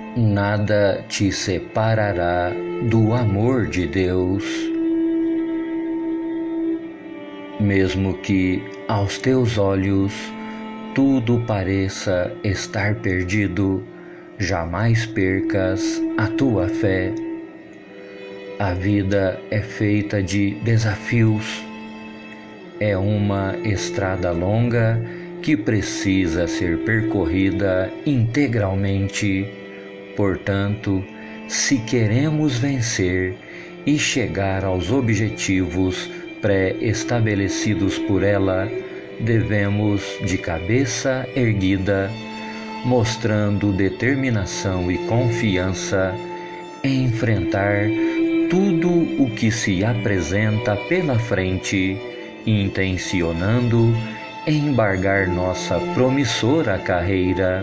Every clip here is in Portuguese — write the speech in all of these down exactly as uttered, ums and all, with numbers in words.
Nada te separará do amor de Deus. Mesmo que aos teus olhos tudo pareça estar perdido, jamais percas a tua fé. A vida é feita de desafios. É uma estrada longa que precisa ser percorrida integralmente. Portanto, se queremos vencer e chegar aos objetivos pré-estabelecidos por ela, devemos, de cabeça erguida, mostrando determinação e confiança, enfrentar tudo o que se apresenta pela frente, intencionando embargar nossa promissora carreira.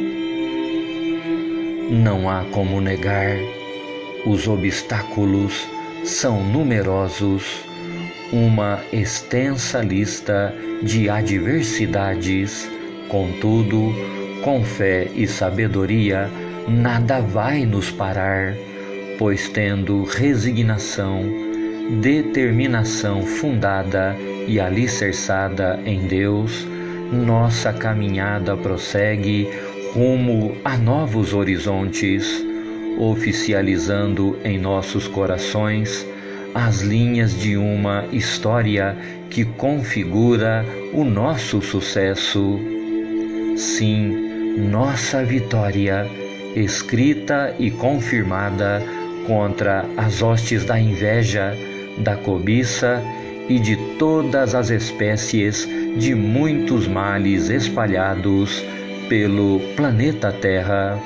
Não há como negar, os obstáculos são numerosos, uma extensa lista de adversidades. Contudo, com fé e sabedoria, nada vai nos parar, pois tendo resignação, determinação fundada e alicerçada em Deus, nossa caminhada prossegue rumo a novos horizontes, oficializando em nossos corações as linhas de uma história que configura o nosso sucesso. Sim, nossa vitória, escrita e confirmada contra as hostes da inveja, da cobiça e de todas as espécies de muitos males espalhados pelo planeta Terra.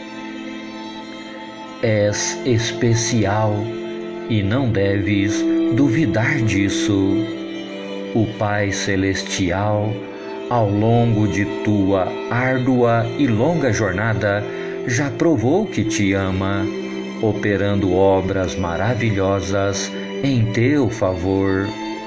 És especial e não deves duvidar disso. O Pai Celestial, ao longo de tua árdua e longa jornada, já provou que te ama, operando obras maravilhosas em teu favor.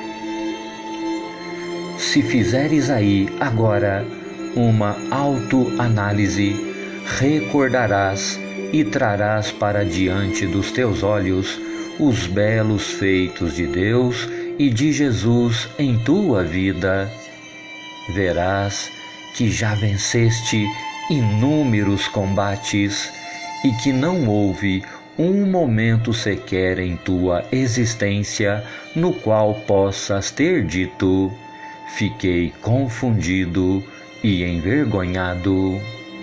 Se fizeres aí agora uma autoanálise, recordarás e trarás para diante dos teus olhos os belos feitos de Deus e de Jesus em tua vida. Verás que já venceste inúmeros combates e que não houve um momento sequer em tua existência no qual possas ter dito: fiquei confundido e envergonhado.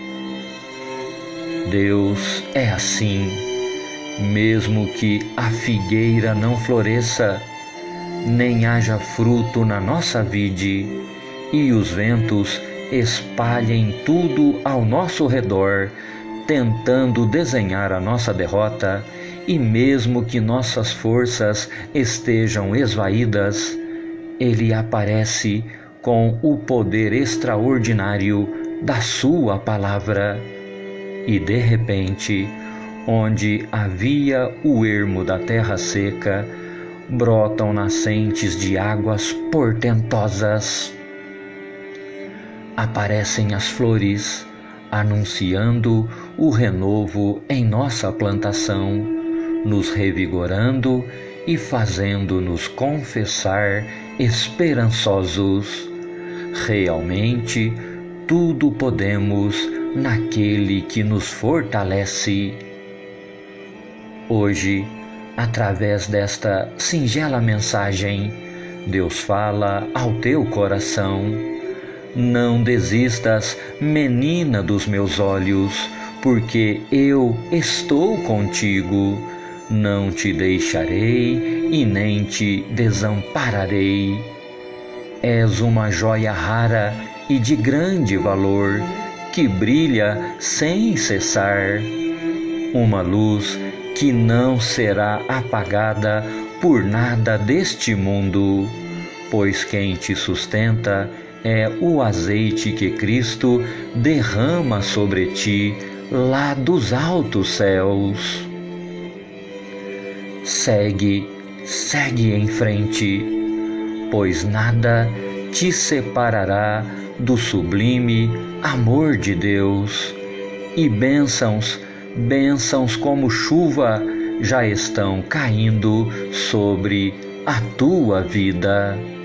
Deus é assim. Mesmo que a figueira não floresça, nem haja fruto na nossa vide, e os ventos espalhem tudo ao nosso redor, tentando desenhar a nossa derrota, e mesmo que nossas forças estejam esvaídas, Ele aparece com o poder extraordinário da sua palavra, e de repente, onde havia o ermo da terra seca, brotam nascentes de águas portentosas. Aparecem as flores, anunciando o renovo em nossa plantação, nos revigorando e fazendo-nos confessar esperançosos. Realmente, tudo podemos naquele que nos fortalece. Hoje, através desta singela mensagem, Deus fala ao teu coração: não desistas, menina dos meus olhos, porque eu estou contigo. Não te deixarei e nem te desampararei. És uma joia rara e de grande valor, que brilha sem cessar. Uma luz que não será apagada por nada deste mundo, pois quem te sustenta é o azeite que Cristo derrama sobre ti lá dos altos céus. Segue, segue em frente, pois nada te separará do sublime amor de Deus, e bênçãos bênçãos como chuva já estão caindo sobre a tua vida.